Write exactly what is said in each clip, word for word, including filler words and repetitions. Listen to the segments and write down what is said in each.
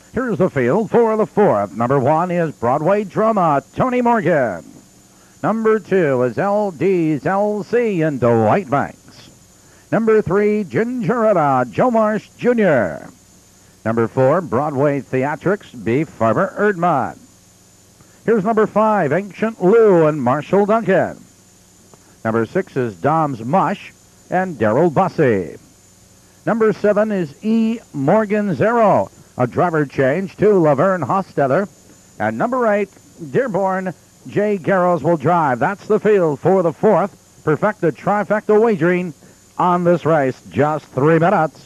Here's the field for the fourth. Number one is Broadway Drama, Tony Morgan. Number two is L D's L C and Dwight Banks. Number three, Gingeretta, Joe Marsh Junior Number four, Broadway Theatrics, B. Farmer Erdmann. Here's number five, Ancient Lou and Marshall Duncan. Number six is Dom's Mush and Daryl Bussey. Number seven is E. Morgan Zero, a driver change to Laverne Hostetler. And number eight, Dearborn, Jay Garrows will drive. That's the field for the fourth. Perfecta trifecta wagering on this race. Just three minutes.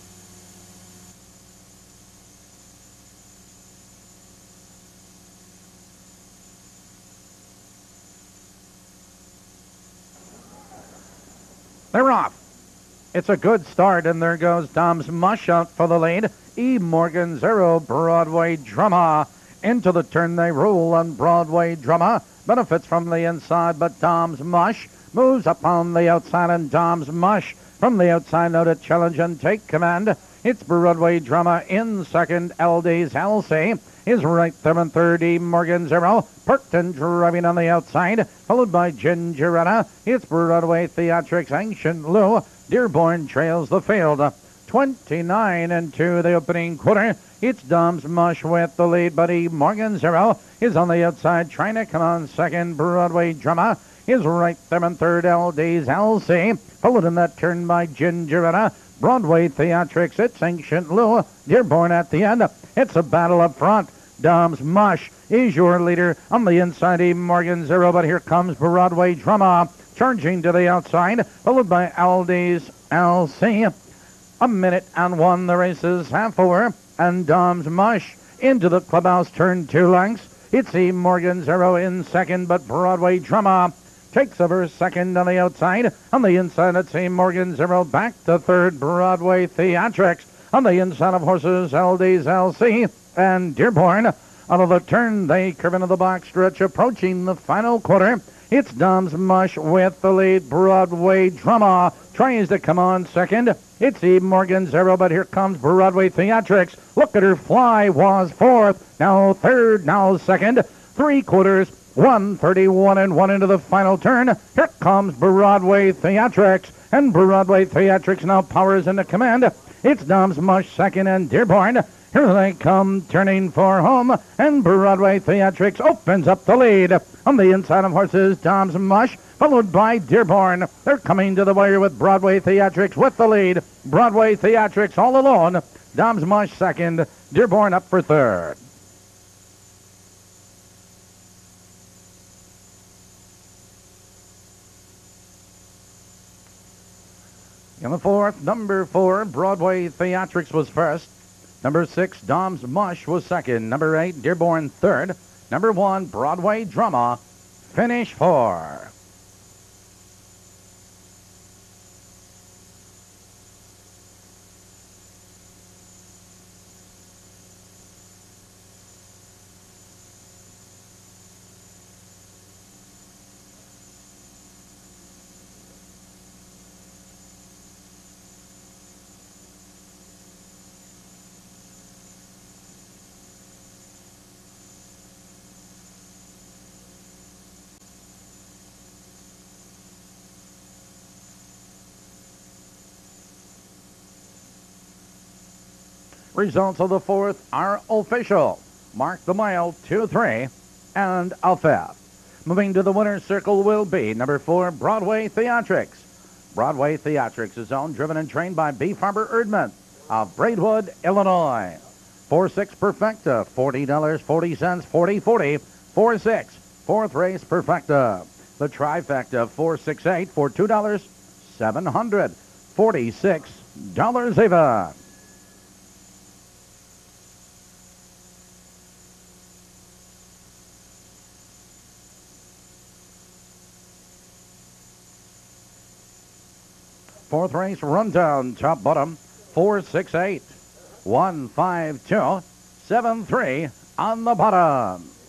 They're off. It's a good start, and there goes Dom's Mush out for the lead. E. Morgan Zero, Broadway Drama. Into the turn they roll on Broadway Drama. Benefits from the inside, but Dom's Mush moves up on the outside, and Dom's Mush from the outside now to challenge and take command. It's Broadway Drama in second. L D's L C is right there in third. E. Morgan Zero. Perkton driving on the outside, followed by Gingeretta. It's Broadway Theatrics, Ancient Lou. Dearborn trails the field. twenty-nine and two the opening quarter. It's Dom's Mush with the lead, but E. Morgan Zero is on the outside trying to come on second. Broadway Drama is right there in third. L D's L C, followed in that turn by Gingeretta. Broadway Theatrics, it's Ancient Lou. Dearborn at the end. It's a battle up front. Dom's Mush is your leader on the inside. E. Morgan Zero, but here comes Broadway Drama charging to the outside, followed by Aldi's L C. A minute and one, the race is half over, and Dom's Mush into the clubhouse, turn two lengths. It's E. Morgan Zero in second, but Broadway Drama takes over second on the outside. On the inside, it's E. Morgan Zero back to third. Broadway Theatrics on the inside of horses, L D's L C and Dearborn. Out of the turn, they curve into the box stretch, approaching the final quarter. It's Dom's Mush with the lead. Broadway Drama tries to come on second. It's E. Morgan Zero, but here comes Broadway Theatrics. Look at her fly, was fourth, now third, now second. Three quarters, one thirty-one and one into the final turn. Here comes Broadway Theatrics, and Broadway Theatrics now powers into command. It's Dom's Mush second and Dearborn. Here they come, turning for home, and Broadway Theatrics opens up the lead. On the inside of horses, Dom's Mush, followed by Dearborn. They're coming to the wire with Broadway Theatrics with the lead. Broadway Theatrics all alone. Dom's Mush second, Dearborn up for third. In the fourth, number four, Broadway Theatrics was first. Number six, Dom's Mush was second. Number eight, Dearborn third. Number one, Broadway Drama, finish four. Results of the fourth are official. Mark the mile, two, three, and a fifth. Moving to the winner's circle will be number four, Broadway Theatrics. Broadway Theatrics is owned, driven, and trained by B. Farber Erdmann of Braidwood, Illinois. four six Perfecta, forty dollars and forty cents, forty forty. four six, fourth race Perfecta. The trifecta, four six eight for two dollars, seven hundred forty-six dollars even. Fourth race rundown, top bottom, four six eight, one five two, seven three on the bottom.